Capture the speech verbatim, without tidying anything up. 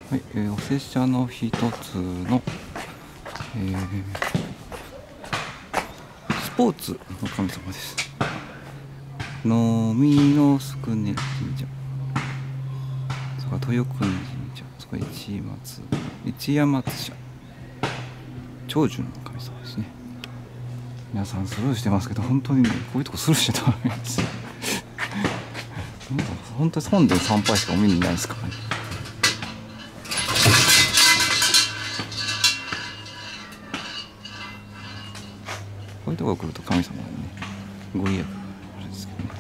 はい、えー、お拙者の一つの、えー、スポーツの神様です。のみのすくね神社、それから豊国神社、それから一松一山津社、長寿の神様ですね。皆さんスルーしてますけど、本当にね、こういうとこスルーしちゃダメです。本当に本殿参拝しかお見にないですからね。こういうところ来ると神様にね、ご利益があるんですけどね。